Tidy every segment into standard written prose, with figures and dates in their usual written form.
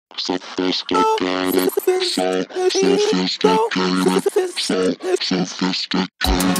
Sophisticated, so sophisticated, so sophisticated.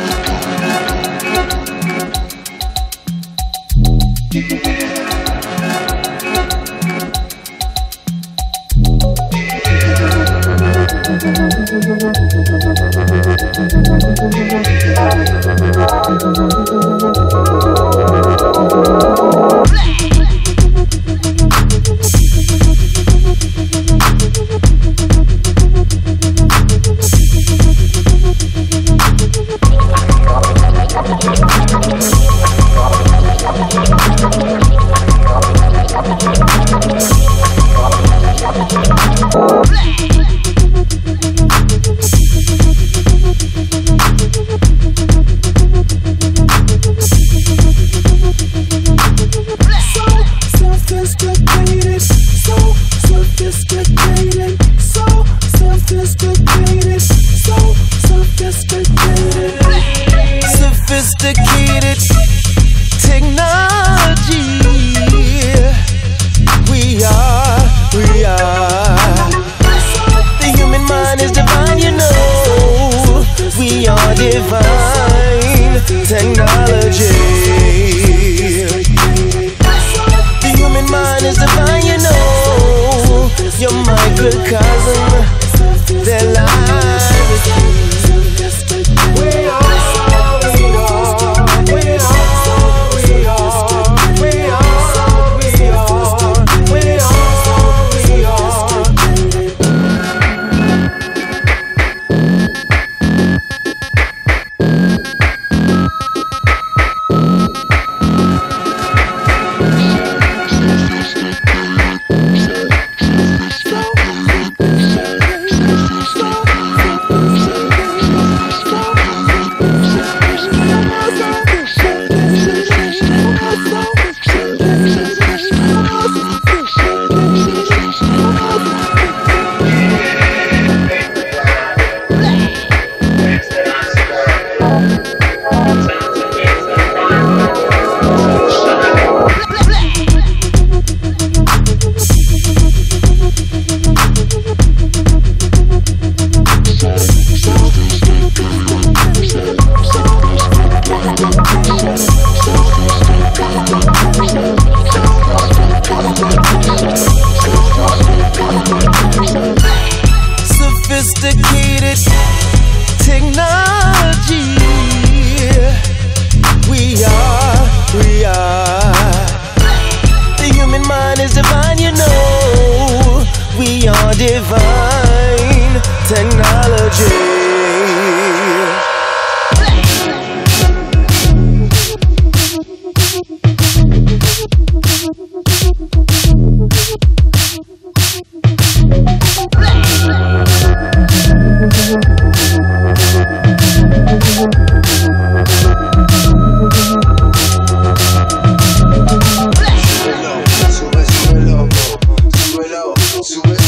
Sophisticated technology. We are. The human mind is divine, you know. We are divine technology. The human mind is divine, you know. Your microcosm, their lives is key. Sophisticated technology. We are. The human mind is divine, you know. We are divine technology. Súbelo, súbelo, súbelo.